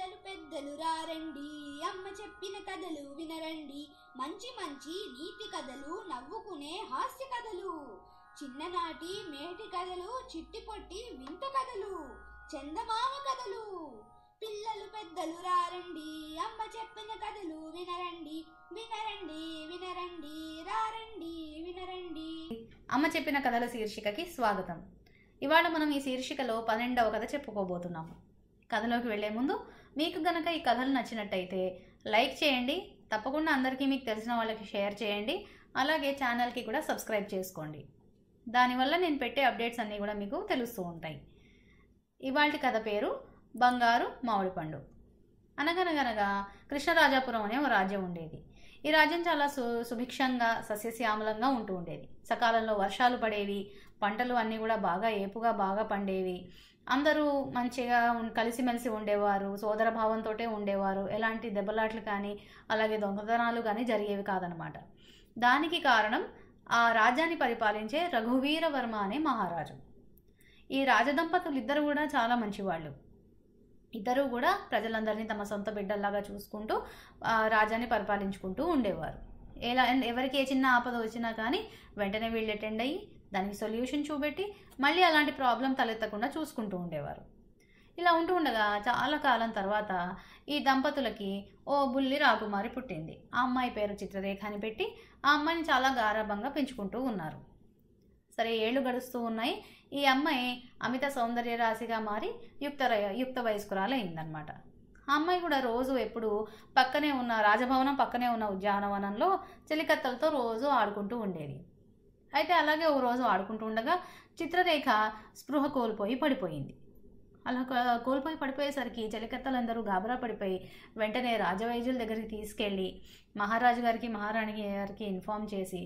పిల్లలు పెద్దలు రారండి, అమ్మ చెప్పిన కథలు వినరండి. మంచి మంచి నీతి కథలు, నవ్వుకునే హాస్య కథలు, చిన్ననాటి మేటి కథలు, చిట్టి పొట్టి వింత కథలు, చందమామ కథలు. పిల్లలు పెద్దలు రారండి, అమ్మ చెప్పిన కథలు వినరండి. వినరండి వినరండి రారండి వినరండి. అమ్మ చెప్పిన కథల శీర్షికకి స్వాగతం. ఇవాళ మనం ఈ శీర్షికలో 12వ కథ చెప్పుకోబోతున్నాము. కథలోకి వెళ్లే ముందు మీకు గనక ఈ కథలు నచ్చినట్టయితే లైక్ చేయండి, తప్పకుండా అందరికీ మీకు తెలిసిన వాళ్ళకి షేర్ చేయండి, అలాగే ఛానల్కి కూడా సబ్స్క్రైబ్ చేసుకోండి. దానివల్ల నేను పెట్టే అప్డేట్స్ అన్నీ కూడా మీకు తెలుస్తూ ఉంటాయి. ఇవాళ కథ పేరు బంగారు మామిడి పండు. అనగనగనగా కృష్ణరాజాపురం అనే ఒక రాజ్యం ఉండేది. ఈ రాజ్యం చాలా సుభిక్షంగా సస్యశ్యామలంగా ఉంటూ ఉండేది. సకాలంలో వర్షాలు పడేవి, పంటలు అన్నీ కూడా బాగా ఏపుగా బాగా పండేవి. అందరూ మంచిగా కలిసిమెలిసి ఉండేవారు, సోదర భావంతో ఉండేవారు. ఎలాంటి దెబ్బలాట్లు కానీ అలాగే దొంగతనాలు కానీ జరిగేవి కాదనమాట. దానికి కారణం ఆ రాజ్యాన్ని పరిపాలించే రఘువీరవర్మ అనే మహారాజు. ఈ రాజదంపతులు ఇద్దరు కూడా చాలా మంచివాళ్ళు. ఇద్దరు కూడా ప్రజలందరినీ తమ సొంత బిడ్డల్లాగా చూసుకుంటూ రాజ్యాన్ని పరిపాలించుకుంటూ ఉండేవారు. ఎవరికి ఏ చిన్న ఆపద వచ్చినా కానీ వెంటనే వీళ్ళు అటెండ్ అయ్యి దానికి సొల్యూషన్ చూపెట్టి మళ్ళీ అలాంటి ప్రాబ్లం తలెత్తకుండా చూసుకుంటూ ఉండేవారు. ఇలా ఉంటూ ఉండగా చాలా కాలం తర్వాత ఈ దంపతులకి ఓ బుల్లి రాకుమారి పుట్టింది. ఆ అమ్మాయి పేరు చిత్రరేఖ అని పెట్టి ఆ అమ్మాయిని చాలా గారాభంగా పెంచుకుంటూ ఉన్నారు. సరే, ఏళ్ళు గడుస్తూ ఉన్నాయి. ఈ అమ్మాయి అమిత సౌందర్య రాశిగా మారి యుక్త వయస్కురాలైందనమాట. ఆ అమ్మాయి కూడా రోజు ఎప్పుడు పక్కనే ఉన్న రాజభవనం పక్కనే ఉన్న ఉద్యానవనంలో చెలికత్తలతో రోజు ఆడుకుంటూ ఉండేది. అయితే అలాగే ఓ రోజు ఆడుకుంటూ ఉండగా చిత్రరేఖ స్పృహ కోల్పోయి పడిపోయింది. అలా కోల్పోయి పడిపోయేసరికి చెలికత్తలందరూ గాబరా పడిపోయి వెంటనే రాజవైద్యుల దగ్గరికి తీసుకెళ్ళి మహారాజు గారికి మహారాణి గారికి ఇన్ఫామ్ చేసి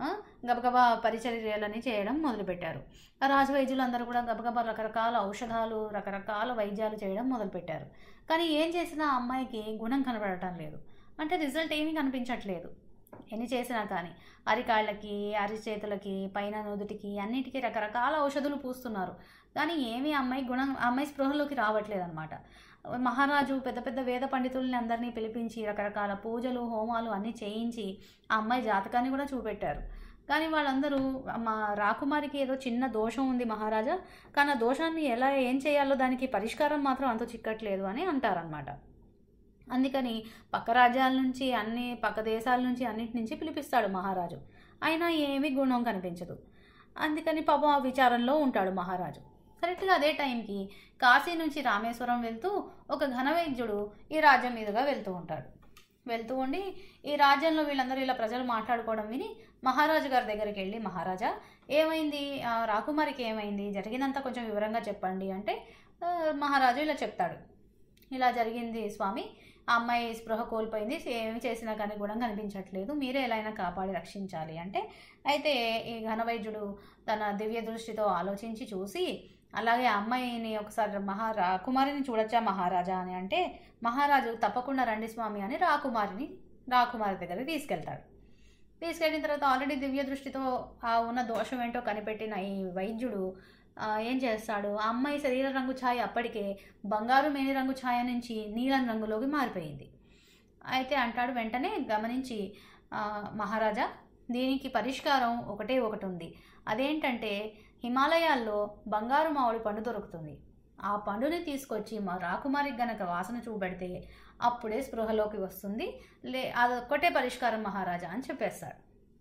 గబగబా పరిచర్యలని చేయడం మొదలుపెట్టారు. ఆ రాజవైద్యులు అందరూ కూడా గబగబా రకరకాల ఔషధాలు రకరకాల వైద్యాలు చేయడం మొదలుపెట్టారు. కానీ ఏం చేసినా ఆ అమ్మాయికి గుణం కనబడటం లేదు. అంటే రిజల్ట్ ఏమీ కనిపించట్లేదు. ఎన్ని చేసినా కానీ అరికాళ్ళకి అరిచేతులకి పైన నుదుటికి అన్నిటికీ రకరకాల ఔషధులు పూస్తున్నారు. కానీ ఏమీ అమ్మాయి స్పృహలోకి రావట్లేదు అనమాట. మహారాజు పెద్ద పెద్ద వేద పండితుల్ని అందరినీ పిలిపించి రకరకాల పూజలు హోమాలు అన్నీ చేయించి ఆ అమ్మాయి జాతకాన్ని కూడా చూపెట్టారు. కానీ వాళ్ళందరూ మా రాకుమారికి ఏదో చిన్న దోషం ఉంది మహారాజా, కానీ ఆ దోషాన్ని ఏం చేయాలో దానికి పరిష్కారం మాత్రం అంత చిక్కట్లేదు అని అంటారనమాట. అందుకని పక్క రాజ్యాల నుంచి పక్క దేశాల నుంచి అన్నిటి నుంచి పిలిపిస్తాడు మహారాజు. అయినా ఏమీ గుణం కనిపించదు. అందుకని పాపం ఆ విచారంలో ఉంటాడు మహారాజు. కరెక్ట్గా అదే టైంకి కాశీ నుంచి రామేశ్వరం వెళ్తూ ఒక ఘనవైద్యుడు ఈ రాజ్యం మీదుగా వెళ్తూ ఉంటాడు. వెళ్తూ ఉండి ఈ రాజ్యంలో వీళ్ళందరూ ఇలా ప్రజలు మాట్లాడుకోవడం విని మహారాజు గారి దగ్గరికి వెళ్ళి, మహారాజా ఏమైంది, రాకుమారికి ఏమైంది, జరిగినంత కొంచెం వివరంగా చెప్పండి అంటే మహారాజు ఇలా చెప్తాడు. ఇలా జరిగింది స్వామి, ఆ అమ్మాయి స్పృహ కోల్పోయింది, ఏమి చేసినా కానీ గుణం కనిపించట్లేదు, మీరే ఎలా అయినా కాపాడి రక్షించాలి అంటే, అయితే ఈ ఘనవైద్యుడు తన దివ్య దృష్టితో ఆలోచించి చూసి అలాగే ఆ అమ్మాయిని ఒకసారి రాకుమారిని చూడొచ్చా మహారాజా అని అంటే మహారాజు తప్పకుండా రండి స్వామి అని రాకుమారి దగ్గరికి తీసుకెళ్తాడు. తీసుకెళ్ళిన తర్వాత ఆల్రెడీ దివ్య దృష్టితో ఉన్న దోషం ఏంటో కనిపెట్టిన ఈ వైద్యుడు ఏం చేస్తాడు, ఆ అమ్మాయి శరీర రంగు ఛాయ అప్పటికే బంగారు మేని రంగు ఛాయ నుంచి నీలం రంగులోకి మారిపోయింది. అయితే అంటాడు వెంటనే గమనించి, మహారాజా దీనికి పరిష్కారం ఒకటి ఉంది. అదేంటంటే హిమాలయాల్లో బంగారు మామిడి పండు దొరుకుతుంది. ఆ పండుని తీసుకొచ్చి మా రాకుమారికి గనక వాసన చూపెడితే అప్పుడే స్పృహలోకి వస్తుంది, అదొక్కటే పరిష్కారం మహారాజా అని చెప్పేస్తాడు.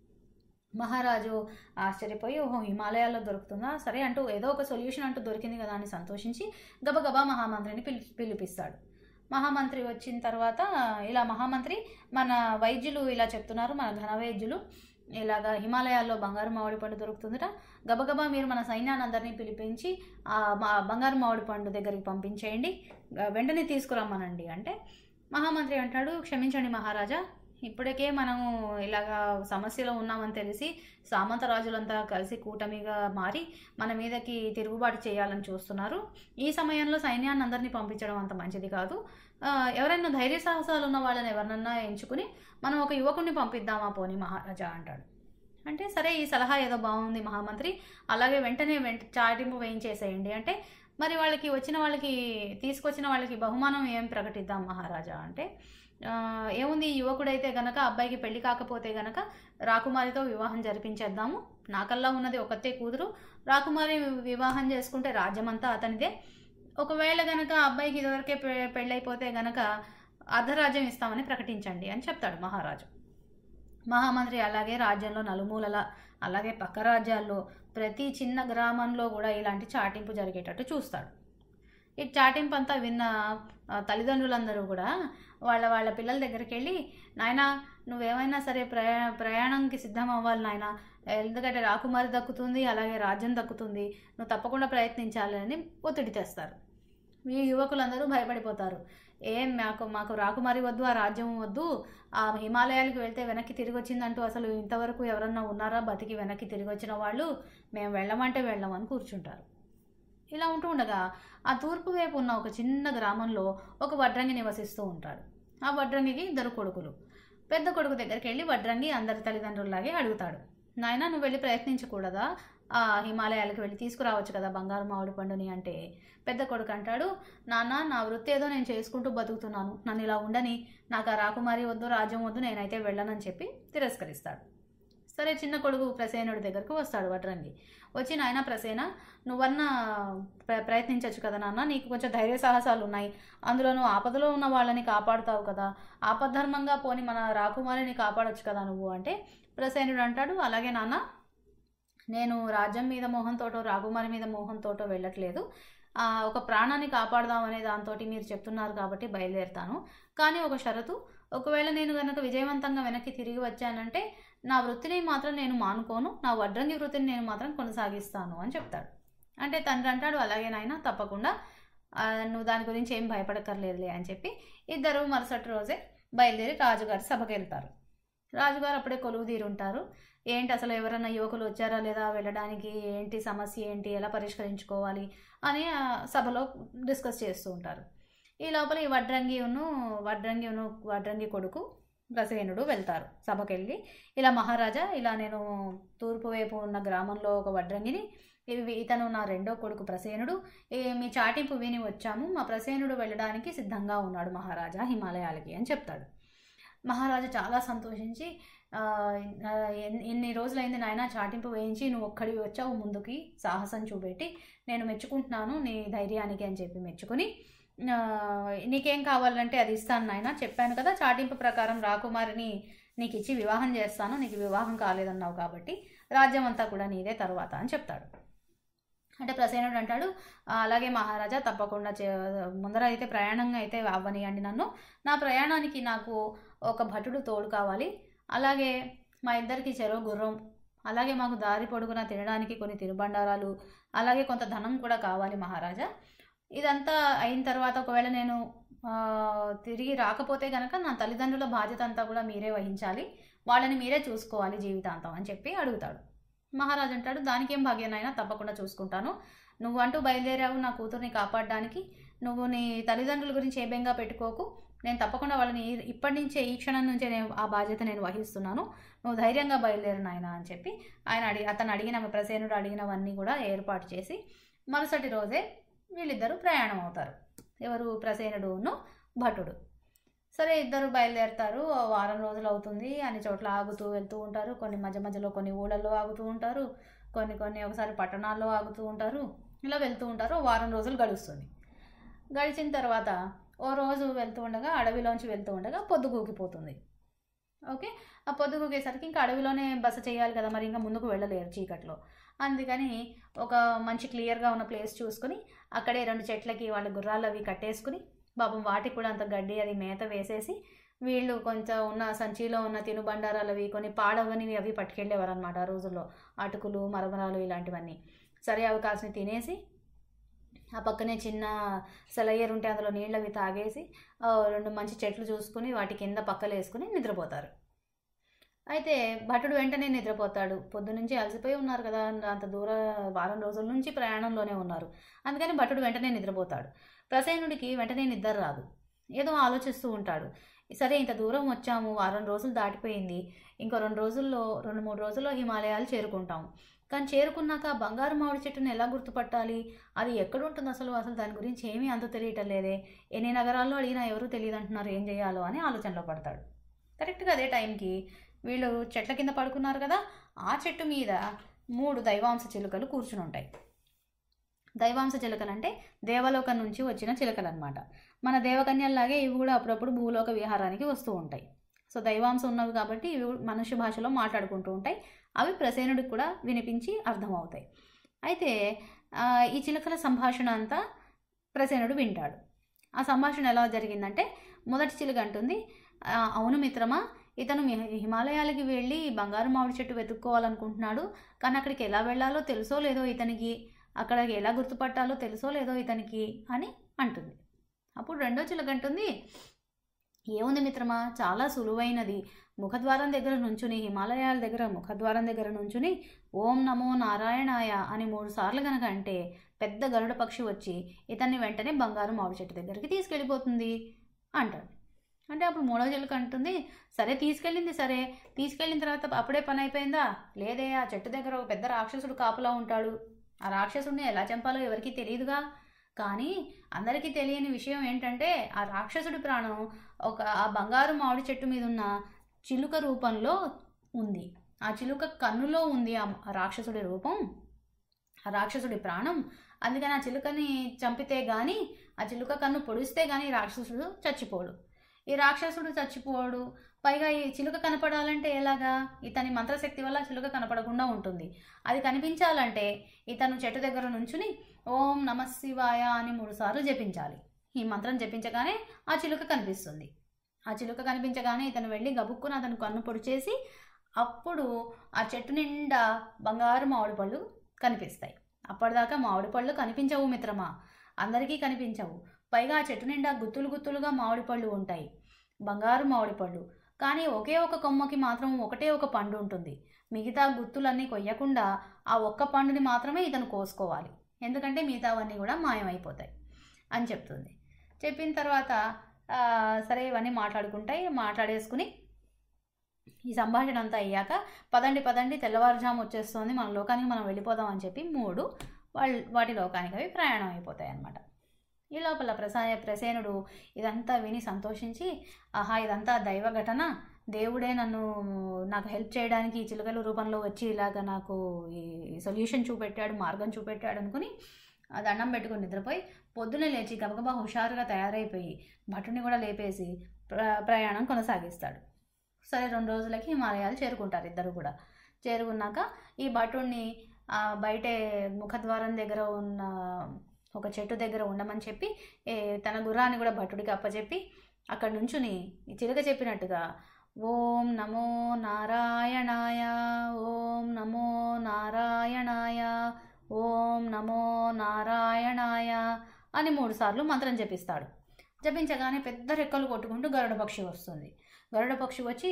మహారాజు ఆశ్చర్యపోయి, ఓహో హిమాలయాల్లో దొరుకుతుందా, సరే అంటూ ఏదో ఒక సొల్యూషన్ అంటూ దొరికింది కదా అని సంతోషించి గబగబా మహామంత్రిని పిలిపిస్తాడు. మహామంత్రి వచ్చిన తర్వాత ఇలా మహామంత్రి, మన వైద్యులు ఇలా చెప్తున్నారు, మన ఘనవైద్యులు ఇలాగా హిమాలయాల్లో బంగారు మామిడి పండు దొరుకుతుందట, గబగబా మీరు మన సైన్యాన్ని అందరినీ పిలిపించి బంగారు మామిడి పండు దగ్గరికి పంపించేయండి, వెంటనే తీసుకురమ్మనండి అంటే మహామంత్రి అంటాడు, క్షమించండి మహారాజా, ఇప్పటికే మనము ఇలాగా సమస్యలో ఉన్నామని తెలిసి సామంతరాజులంతా కలిసి కూటమిగా మారి మన మీదకి తిరుగుబాటు చేయాలని చూస్తున్నారు. ఈ సమయంలో సైన్యాన్ని అందరినీ పంపించడం అంత మంచిది కాదు. ఎవరైనా ధైర్య సాహసాలు ఉన్న వాళ్ళని ఎవరినన్నా ఎంచుకుని మనం ఒక యువకుడిని పంపిద్దామా పోని మహారాజా అంటాడు. అంటే సరే ఈ సలహా ఏదో బాగుంది మహామంత్రి, అలాగే వెంటనే చాటింపు వేయించేసేయండి అంటే మరి తీసుకొచ్చిన వాళ్ళకి బహుమానం ఏం ప్రకటిద్దాం మహారాజా అంటే, ఏముంది, యువకుడైతే గనక అబ్బాయికి పెళ్లి కాకపోతే గనక రాకుమారితో వివాహం జరిపించేద్దాము. నాకల్లా ఉన్నది ఒకతే కూతురు, రాకుమారి వివాహం చేసుకుంటే రాజ్యమంతా అతనిదే. ఒకవేళ గనక అబ్బాయికి ఇదివరకే పెళ్ళైపోతే గనక అర్ధరాజ్యం ఇస్తామని ప్రకటించండి అని చెప్తాడు మహారాజు. మహామంత్రి అలాగే రాజ్యంలో నలుమూలల, అలాగే పక్క రాజ్యాల్లో ప్రతి చిన్న గ్రామంలో కూడా ఇలాంటి చాటింపు జరిగేటట్టు చూస్తాడు. ఈ చాటింపు అంతా విన్న తల్లిదండ్రులందరూ కూడా వాళ్ళ పిల్లల దగ్గరికి వెళ్ళి, నాయనా నువ్వేమైనా సరే ప్రయాణంకి సిద్ధం అవ్వాలి నాయన, ఎందుకంటే రాకుమారి దక్కుతుంది, అలాగే రాజ్యం దక్కుతుంది, నువ్వు తప్పకుండా ప్రయత్నించాలి అని ఒత్తిడి తెస్తారు. ఈ యువకులందరూ భయపడిపోతారు. మాకు రాకుమారి వద్దు, ఆ రాజ్యం వద్దు, ఆ హిమాలయాలకు వెళ్తే వెనక్కి తిరిగి వచ్చిందంటూ అసలు ఇంతవరకు ఎవరన్నా ఉన్నారా బతికి వెనక్కి తిరిగి వచ్చిన వాళ్ళు? మేము వెళ్ళమంటే వెళ్ళమని కూర్చుంటారు. ఇలా ఉంటూ ఉండగా ఆ తూర్పు వైపు ఉన్న ఒక చిన్న గ్రామంలో ఒక వడ్రంగి నివసిస్తూ ఉంటాడు. ఆ వడ్రంగికి 2 కొడుకులు. పెద్ద కొడుకు దగ్గరికి వెళ్ళి వడ్రంగి అందరి తల్లిదండ్రుల్లాగే అడుగుతాడు, నాయన నువ్వు వెళ్ళి ప్రయత్నించకూడదా? ఆ హిమాలయాలకు వెళ్ళి తీసుకురావచ్చు కదా బంగారు మామిడి పండుని అంటే, పెద్ద కొడుకు అంటాడు, నాన్న నా వృత్తి ఏదో నేను చేసుకుంటూ బతుకుతున్నాను, నన్ను ఇలా ఉండని, నాకు ఆ రాకుమారి వద్దు, రాజ్యం వద్దు, నేనైతే వెళ్ళనని చెప్పి తిరస్కరిస్తాడు. సరే, చిన్న కొడుకు ప్రసేనుడి దగ్గరకు వస్తాడు వడ్రంగి. వచ్చి, నాయన ప్రసేన, నువ్వన్నా ప్రయత్నించవచ్చు కదా నాన్న, నీకు కొంచెం ధైర్య సాహసాలు ఉన్నాయి, అందులోనూ ఆపదలో ఉన్న వాళ్ళని కాపాడుతావు కదా, ఆపద్ధర్మంగా పోని మన రాకుమారిని కాపాడొచ్చు కదా నువ్వు అంటే, ప్రసేనుడు అంటాడు, అలాగే నాన్న, నేను రాజ్యం మీద మోహంతోటో రాకుమారి మీద మోహంతోటో వెళ్ళట్లేదు, ఒక ప్రాణాన్ని కాపాడదామనే దాంతో మీరు చెప్తున్నారు కాబట్టి బయలుదేరుతాను. కానీ ఒక షరతు, ఒకవేళ నేను కనుక విజయవంతంగా వెనక్కి తిరిగి వచ్చానంటే నా వృత్తిని మాత్రం నేను మానుకోను, నా వడ్రంగి వృత్తిని నేను మాత్రం కొనసాగిస్తాను అని చెప్తాడు. అంటే తండ్రి అంటాడు, అలాగే నాయన తప్పకుండా, నువ్వు దాని గురించి ఏం భయపడక్కర్లేదులే అని చెప్పి ఇద్దరు మరుసటి రోజే బయలుదేరి రాజుగారి సభకి వెళ్తారు. రాజుగారు అప్పుడే కొలువు తీరుంటారు. ఏంటి అసలు ఎవరైనా యువకులు వచ్చారా లేదా, వెళ్ళడానికి ఏంటి సమస్య, ఏంటి ఎలా పరిష్కరించుకోవాలి అని సభలో డిస్కస్ చేస్తూ ఉంటారు. ఈ లోపల ఈ వడ్రంగి కొడుకు ప్రసేనుడు వెళ్తారు సభకి వెళ్ళి, ఇలా మహారాజా, ఇలా నేను తూర్పు వైపు ఉన్న గ్రామంలో ఒక వడ్రంగిని, ఇతను నా 2వ కొడుకు ప్రసేనుడు, మీ చాటింపు విని వచ్చాము, మా ప్రసేనుడు వెళ్ళడానికి సిద్ధంగా ఉన్నాడు మహారాజా హిమాలయాలకి అని చెప్తాడు. మహారాజా చాలా సంతోషించి, ఎన్ని రోజులైంది నాయన చాటింపు వేయించి నువ్వు ఒక్కడివి వచ్చావు ముందుకి, సాహసం చూపెట్టి, నేను మెచ్చుకుంటున్నాను నీ ధైర్యానికి అని చెప్పి మెచ్చుకుని, నీకేం కావాలంటే అది ఇస్తాను నాయన, చెప్పాను కదా చాటింపు ప్రకారం రాకుమారిని నీకు ఇచ్చి వివాహం చేస్తాను, నీకు వివాహం కాలేదన్నావు కాబట్టి రాజ్యం అంతా కూడా నీదే తర్వాత అని చెప్తాడు. అంటే ప్రసేనుడు అంటాడు, అలాగే మహారాజా తప్పకుండా, ముందర అయితే ప్రయాణంగా అయితే అవ్వనియండి నన్ను, నా ప్రయాణానికి నాకు ఒక భటుడు తోడు కావాలి, అలాగే మా ఇద్దరికి చెరో గుర్రం, అలాగే మాకు దారి పొడుగున తినడానికి కొన్ని తినుబండారాలు, అలాగే కొంత ధనం కూడా కావాలి మహారాజా. ఇదంతా అయిన తర్వాత ఒకవేళ నేను తిరిగి రాకపోతే కనుక నా తల్లిదండ్రుల బాధ్యత అంతా కూడా మీరే వహించాలి, వాళ్ళని మీరే చూసుకోవాలి జీవితాంతం అని చెప్పి అడుగుతాడు. మహారాజు అంటాడు, దానికేం భాగ్యనైనా తప్పకుండా చూసుకుంటాను, నువ్వు అంటూ బయలుదేరావు నా కూతుర్ని కాపాడడానికి, నువ్వు నీ తల్లిదండ్రుల గురించి ఏ బెంగా పెట్టుకోకు, నేను తప్పకుండా వాళ్ళని ఇప్పటి నుంచే, ఈ క్షణం నుంచే ఆ బాధ్యత నేను వహిస్తున్నాను, నువ్వు ధైర్యంగా బయలుదేరు నాయన అని చెప్పి అతను అడిగిన ప్రసేనుడు అడిగినవన్నీ కూడా ఏర్పాటు చేసి మరుసటి రోజే వీళ్ళిద్దరూ ప్రయాణం అవుతారు. ఎవరు? ప్రసేనుడును భటుడు. సరే, ఇద్దరు బయలుదేరుతారు. వారం రోజులు అవుతుంది, అన్ని చోట్ల ఆగుతూ వెళ్తూ ఉంటారు. కొన్ని మధ్యలో కొన్ని ఊళ్ళల్లో ఆగుతూ ఉంటారు, కొన్ని ఒకసారి పట్టణాల్లో ఆగుతూ ఉంటారు, ఇలా వెళ్తూ ఉంటారు. వారం రోజులు గడుస్తుంది. గడిచిన తర్వాత ఓ రోజు వెళ్తూ ఉండగా, అడవిలోంచి వెళ్తూ ఉండగా పొద్దుగూకిపోతుంది. ఓకే, ఆ పొద్దుగూకేసరికి ఇంకా అడవిలోనే బస చేయాలి కదా, మరి ఇంకా ముందుకు వెళ్ళలేరు చీకట్లో. అందుకని ఒక మంచి క్లియర్గా ఉన్న ప్లేస్ చూసుకుని అక్కడే 2 చెట్లకి వాళ్ళ గుర్రాలు అవి కట్టేసుకుని, పాపం వాటికి కూడా అంత గడ్డి అది మేత వేసేసి, వీళ్ళు కొంచెం ఉన్న సంచిలో ఉన్న తినుబండారాలు అవి కొన్ని పాడవనివి అవి పట్టుకెళ్ళేవారు అనమాట ఆ రోజుల్లో, అటుకులు మరమరాలు ఇలాంటివన్నీ. సరే, అవి కాసిన తినేసి ఆ పక్కనే చిన్న సెలయేరు ఉంటే అందులో నీళ్ళు అవి తాగేసి 2 మంచి చెట్లు చూసుకుని వాటి కింద పక్కలు వేసుకుని నిద్రపోతారు. అయితే భటుడు వెంటనే నిద్రపోతాడు. పొద్దునుంచి అలసిపోయి ఉన్నారు కదా, అంత వారం రోజుల నుంచి ప్రయాణంలోనే ఉన్నారు, అందుకని భటుడు వెంటనే నిద్రపోతాడు. ప్రసేనుడికి వెంటనే నిద్ర రాదు, ఏదో ఆలోచిస్తూ ఉంటాడు. సరే, ఇంత దూరం వచ్చాము, వారం రోజులు దాటిపోయింది, ఇంకో 2-3 రోజుల్లో హిమాలయాలు చేరుకుంటాము, కానీ చేరుకున్నాక బంగారు మామిడి చెట్టును ఎలా గుర్తుపట్టాలి, అది ఎక్కడుంటుంది అసలు దాని గురించి ఏమీ అంత తెలియటం లేదే, ఎన్ని నగరాల్లో అడిగినా ఎవరూ తెలియదు అంటున్నారు, ఏం చేయాలో అని ఆలోచనలో పడతాడు. కరెక్ట్గా అదే టైంకి వీళ్ళు చెట్ల కింద పడుకున్నారు కదా, ఆ చెట్టు మీద 3 దైవాంశ చిలుకలు కూర్చుని ఉంటాయి. దైవాంశ చిలుకలు అంటే దేవలోకం నుంచి వచ్చిన చిలుకలు అనమాట. మన దేవకన్యల్లాగే ఇవి కూడా అప్పుడప్పుడు భూలోక విహారానికి వస్తూ ఉంటాయి. సో దైవాంశం ఉన్నవి కాబట్టి ఇవి మనుష్య భాషలో మాట్లాడుకుంటూ ఉంటాయి. అవి ప్రసేనుడికి కూడా వినిపించి అర్థమవుతాయి. అయితే ఈ చిలుకల సంభాషణ అంతా ప్రసేనుడు వింటాడు. ఆ సంభాషణ ఎలా జరిగిందంటే, మొదటి చిలుక అంటుంది, అవును మిత్రమా, ఇతను హిమాలయాలకి వెళ్ళి బంగారు మామిడి చెట్టు వెతుక్కోవాలనుకుంటున్నాడు, కానీ అక్కడికి ఎలా వెళ్ళాలో తెలుసో లేదో ఇతనికి, అక్కడికి ఎలా గుర్తుపట్టాలో తెలుసో లేదో ఇతనికి అని అంటుంది. అప్పుడు రెండో చిలుక అంటుంది, ఏముంది మిత్రమా, చాలా సులువైనది. ముఖద్వారం దగ్గర నుంచుని, హిమాలయాల దగ్గర ముఖద్వారం దగ్గర నుంచుని ఓం నమో నారాయణాయ అని 3 సార్లు గనక అంటే పెద్ద గరుడ పక్షి వచ్చి ఇతన్ని వెంటనే బంగారు మామిడి చెట్టు దగ్గరికి తీసుకెళ్ళిపోతుంది అంటాడు. అంటే అప్పుడు మూడవ చిలుక అంటుంది, సరే తీసుకెళ్ళింది, సరే తీసుకెళ్ళిన తర్వాత అప్పుడే పని అయిపోయిందా, లేదే, ఆ చెట్టు దగ్గర ఒక పెద్ద రాక్షసుడు కాపులా ఉంటాడు, ఆ రాక్షసుడిని ఎలా చంపాలో ఎవరికీ తెలియదుగా, కానీ అందరికీ తెలియని విషయం ఏంటంటే ఆ రాక్షసుడి ప్రాణం ఆ బంగారు మామిడి చెట్టు మీద ఉన్న చిలుక రూపంలో ఉంది, ఆ చిలుక కన్నులో ఉంది ఆ రాక్షసుడి రూపం, ఆ రాక్షసుడి ప్రాణం. అందుకని ఆ చిలుకని చంపితే కానీ, ఆ చిలుక కన్ను పొడిస్తే కానీ రాక్షసుడు చచ్చిపోడు. ఈ రాక్షసుడు చచ్చిపోడు, పైగా ఈ చిలుక కనపడాలంటే ఎలాగా, ఇతని మంత్రశక్తి వల్ల చిలుక కనపడకుండా ఉంటుంది. అది కనిపించాలంటే ఇతను చెట్టు దగ్గర నుంచుని ఓం నమః శివాయ అని 3 సార్లు జపించాలి. ఈ మంత్రం జపించగానే ఆ చిలుక కనిపిస్తుంది. ఆ చిలుక కనిపించగానే ఇతను వెళ్ళి గబుక్కున అతను కన్ను పొడిచేసి అప్పుడు ఆ చెట్టు నిండా బంగారు మామిడి పళ్ళు కనిపిస్తాయి. అప్పటిదాకా మామిడి పళ్ళు కనిపించవు మిత్రమా, అందరికీ కనిపించవు. పైగా ఆ చెట్టు నిండా గుత్తులు గుత్తులుగా మామిడి పళ్ళు ఉంటాయి, బంగారు మామిడి పళ్ళు. కానీ ఒకే ఒక కొమ్మకి మాత్రం ఒకటే ఒక పండు ఉంటుంది. మిగతా గుత్తులన్నీ కొయ్యకుండా ఆ ఒక్క పండుని మాత్రమే ఇతను కోసుకోవాలి, ఎందుకంటే మిగతావన్నీ కూడా మాయమైపోతాయి అని చెప్తుంది. చెప్పిన తర్వాత సరే ఇవన్నీ మాట్లాడేసుకుని ఈ సంభాషణ అంతా అయ్యాక పదండి తెల్లవారుజాము వచ్చేస్తుంది, మన లోకానికి మనం వెళ్ళిపోదాం అని చెప్పి 3 వాటి లోకానికి అవి ప్రయాణం అయిపోతాయి అన్నమాట. ఈ లోపల ప్రసేనుడు ఇదంతా విని సంతోషించి, ఆహా ఇదంతా దైవ ఘటన, దేవుడే నాకు హెల్ప్ చేయడానికి ఈ చిలుకల రూపంలో వచ్చి ఇలాగ నాకు ఈ సొల్యూషన్ చూపెట్టాడు, మార్గం చూపెట్టాడు అనుకుని దండం పెట్టుకుని నిద్రపోయి పొద్దునే లేచి గబగబా హుషారుగా తయారైపోయి భటుని కూడా లేపేసి ప్రయాణం కొనసాగిస్తాడు. సరే 2 రోజులకి హిమాలయాలు చేరుకుంటారు ఇద్దరు కూడా. చేరుకున్నాక ఈ భటుణ్ణి బయటే ముఖద్వారం దగ్గర ఉన్న ఒక చెట్టు దగ్గర ఉండమని చెప్పి తన గుర్రాన్ని కూడా భటుడికి అప్పచెప్పి అక్కడి నుంచుని ఈ చిలుక చెప్పినట్టుగా ఓం నమో నారాయణాయ, ఓం నమో నారాయణాయ, ఓం నమో నారాయణాయ అని 3 సార్లు మంత్రం జపిస్తాడు. జపించగానే పెద్ద రెక్కలు కొట్టుకుంటూ గరుడ పక్షి వస్తుంది. గరుడ పక్షి వచ్చి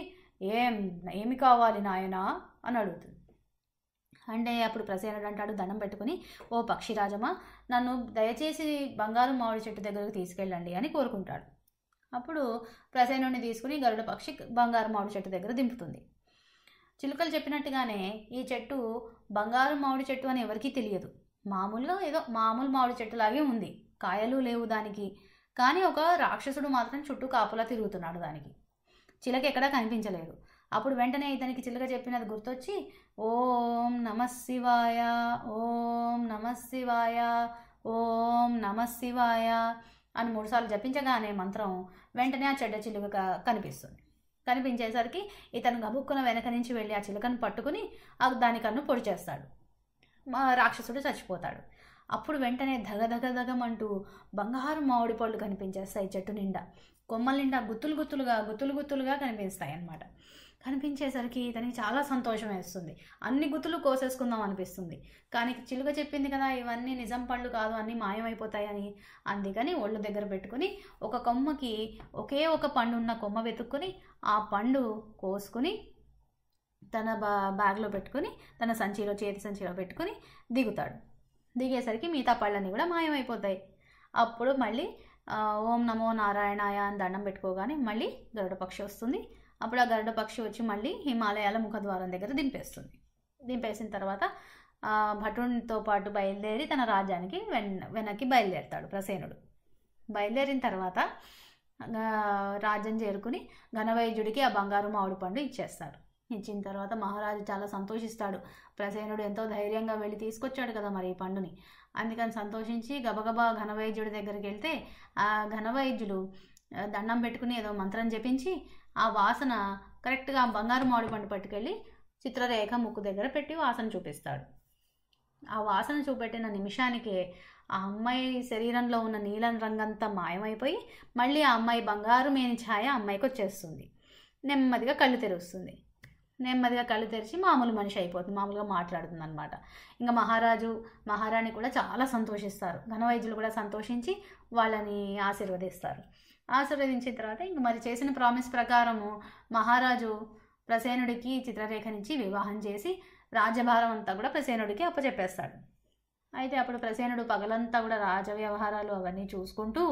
ఏమి కావాలి నాయనా అని అడుగుతుంది. అంటే అప్పుడు ప్రసేనుడు అంటాడు దండం పెట్టుకుని, ఓ పక్షిరాజమా, నన్ను దయచేసి బంగారు మామిడి చెట్టు దగ్గరకు తీసుకెళ్ళండి అని కోరుకుంటాడు. అప్పుడు ప్రసేనుడిని తీసుకుని గరుడ పక్షి బంగారు మామిడి చెట్టు దగ్గర దింపుతుంది. చిలుకలు చెప్పినట్టుగానే ఈ చెట్టు బంగారు మామిడి చెట్టు అని ఎవరికీ తెలియదు. మామూలుగా ఏదో మామూలు మామిడి చెట్టులాగే ఉంది, కాయలు లేవు దానికి. కానీ ఒక రాక్షసుడు మాత్రం చుట్టూ కాపులా తిరుగుతున్నాడు దానికి. చిలక ఎక్కడా కనిపించలేదు. అప్పుడు వెంటనే ఇతనికి చిలుక చెప్పినది గుర్తొచ్చి ఓం నమః శివాయ, ఓం నమః శివాయ, ఓం నమః శివాయ అని 3 సార్లు జపించగానే మంత్రం వెంటనే ఆ చెడ్డ చిలుక కనిపిస్తుంది. కనిపించేసరికి ఇతను గబుక్కున వెనక నుంచి వెళ్ళి ఆ చిలుకను పట్టుకుని దాని కన్ను పొడి చేస్తాడు. రాక్షసుడు చచ్చిపోతాడు. అప్పుడు వెంటనే దగదగదగమంటూ బంగారు మామిడి పళ్ళు కనిపించేస్తాయి చెట్టు నిండా. కొమ్మల నిండా గుత్తులుగా కనిపిస్తాయి అన్నమాట. కనిపించేసరికి ఇతనికి చాలా సంతోషం వేస్తుంది. అన్ని గుత్తులు కోసేసుకుందాం అనిపిస్తుంది. కానీ చిలుక చెప్పింది కదా ఇవన్నీ నిజం పళ్ళు కాదు, అన్నీ మాయమైపోతాయని. అందుకని ఒళ్ళు దగ్గర పెట్టుకుని ఒక కొమ్మకి ఒకే ఒక పండు ఉన్న కొమ్మ వెతుక్కుని ఆ పండు కోసుకుని తన బ్యాగ్లో పెట్టుకుని తన చేతి సంచిలో పెట్టుకుని దిగుతాడు. దిగేసరికి మిగతా పళ్ళన్నీ కూడా మాయమైపోతాయి. అప్పుడు మళ్ళీ ఓం నమో నారాయణాయ అని దండం పెట్టుకోగానే మళ్ళీ గరుడ పక్షి వస్తుంది. అప్పుడు ఆ గరుడ పక్షి వచ్చి మళ్ళీ హిమాలయాల ముఖద్వారం దగ్గర దింపేస్తుంది. దింపేసిన తర్వాత భటునితో పాటు బయలుదేరి తన రాజ్యానికి వెనక్కి బయలుదేరుతాడు ప్రసేనుడు. బయలుదేరిన తర్వాత రాజ్యం చేరుకుని ఘనవైద్యుడికి ఆ బంగారు మామిడి పండు ఇచ్చేస్తారు. ఇచ్చిన తర్వాత మహారాజు చాలా సంతోషిస్తాడు. ప్రసేనుడు ఎంతో ధైర్యంగా వెళ్ళి తీసుకొచ్చాడు కదా మరి ఈ పండుని. అందుకని సంతోషించి గబగబా ఘనవైద్యుడి దగ్గరికి వెళ్తే ఆ ఘనవైద్యులు దండం పెట్టుకుని ఏదో మంత్రం జపించి ఆ వాసన కరెక్ట్గా ఆ బంగారు మామిడి పండు పట్టుకెళ్ళి చిత్రరేఖ ముక్కు దగ్గర పెట్టి వాసన చూపిస్తాడు. ఆ వాసన చూపెట్టిన నిమిషానికే ఆ అమ్మాయి శరీరంలో ఉన్న నీలం రంగంతా మాయమైపోయి మళ్ళీ ఆ అమ్మాయి బంగారు మేని ఛాయ అమ్మాయికి వచ్చేస్తుంది. నెమ్మదిగా కళ్ళు తెరుస్తుంది. నెమ్మదిగా కళ్ళు తెరిచి మామూలు మనిషి అయిపోతుంది, మామూలుగా మాట్లాడుతుంది అనమాట. ఇంకా మహారాణి కూడా చాలా సంతోషిస్తారు. ఘనవైద్యులు కూడా సంతోషించి వాళ్ళని ఆశీర్వదిస్తారు. ఆశీర్వదించిన తర్వాత ఇంక మరి చేసిన ప్రామిస్ ప్రకారము మహారాజు ప్రసేనుడికి చిత్రరేఖనిచ్చి వివాహం చేసి రాజ్యభారం అంతా కూడా ప్రసేనుడికి అప్పచెప్పేస్తాడు. అయితే అప్పుడు ప్రసేనుడు పగలంతా కూడా రాజ వ్యవహారాలు అవన్నీ చూసుకుంటూ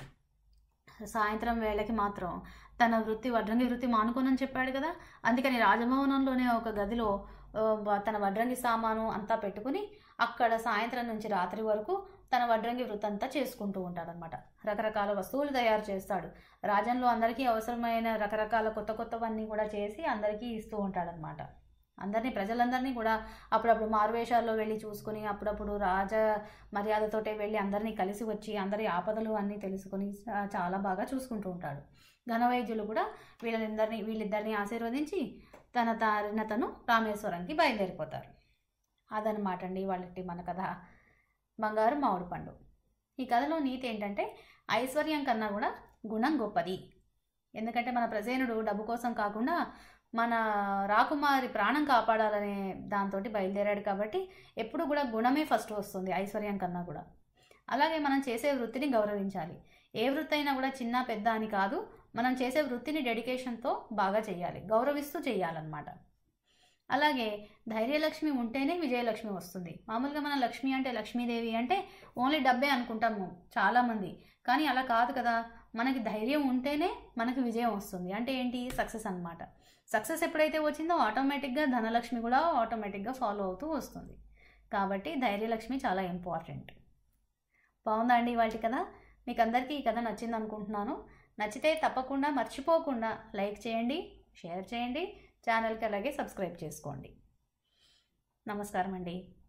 సాయంత్రం వేళకి మాత్రం తన వడ్రంగి వృత్తి మానుకోనని చెప్పాడు కదా, అందుకని రాజభవనంలోనే ఒక గదిలో తన వడ్రంగి సామాను అంతా పెట్టుకుని అక్కడ సాయంత్రం నుంచి రాత్రి వరకు తన వడ్రంగి వృత్తి అంతా చేసుకుంటూ ఉంటాడనమాట. రకరకాల వస్తువులు తయారు చేస్తాడు. రాజ్యంలో అందరికీ అవసరమైన రకరకాల కొత్తవన్నీ కూడా చేసి అందరికీ ఇస్తూ ఉంటాడనమాట. ప్రజలందరినీ కూడా అప్పుడప్పుడు మారువేషాల్లో వెళ్ళి చూసుకుని అప్పుడప్పుడు రాజ మర్యాదతోటే వెళ్ళి అందరినీ కలిసి వచ్చి అందరి ఆపదలు అన్నీ తెలుసుకుని చాలా బాగా చూసుకుంటూ ఉంటాడు. ఘనవైద్యులు కూడా వీళ్ళిద్దరిని ఆశీర్వదించి తను రామేశ్వరంకి బయలుదేరిపోతారు. అదనమాట అండి మన కథ బంగారు మామిడి పండు. ఈ కథలో నీతి ఏంటంటే ఐశ్వర్యం కన్నా కూడా గుణం గొప్పది. ఎందుకంటే మన ప్రసేనుడు డబ్బు కోసం కాకుండా మన రాకుమారి ప్రాణం కాపాడాలనే దాంతో బయలుదేరాడు కాబట్టి ఎప్పుడు కూడా గుణమే ఫస్ట్ వస్తుంది ఐశ్వర్యం కన్నా కూడా. అలాగే మనం చేసే వృత్తిని గౌరవించాలి. ఏ వృత్తి అయినా కూడా చిన్న పెద్ద అని కాదు, మనం చేసే వృత్తిని డెడికేషన్తో బాగా చేయాలి, గౌరవిస్తూ చేయాలన్నమాట. అలాగే ధైర్యలక్ష్మి ఉంటేనే విజయలక్ష్మి వస్తుంది. మామూలుగా మన లక్ష్మి అంటే లక్ష్మీదేవి అంటే ఓన్లీ డబ్బే అనుకుంటాము చాలామంది, కానీ అలా కాదు కదా. మనకి ధైర్యం ఉంటేనే మనకి విజయం వస్తుంది. అంటే ఏంటి? సక్సెస్ అన్నమాట. సక్సెస్ ఎప్పుడైతే వచ్చిందో ఆటోమేటిక్గా ధనలక్ష్మి కూడా ఆటోమేటిక్గా ఫాలో అవుతూ వస్తుంది. కాబట్టి ధైర్యలక్ష్మి చాలా ఇంపార్టెంట్. బాగుందా అండి ఇవాళ కథ? మీకు అందరికీ ఈ కథ నచ్చింది అనుకుంటున్నాను. నచ్చితే తప్పకుండా మర్చిపోకుండా లైక్ చేయండి, షేర్ చేయండి, ఛానల్కి అలాగే సబ్స్క్రైబ్ చేసుకోండి. నమస్కారం అండి.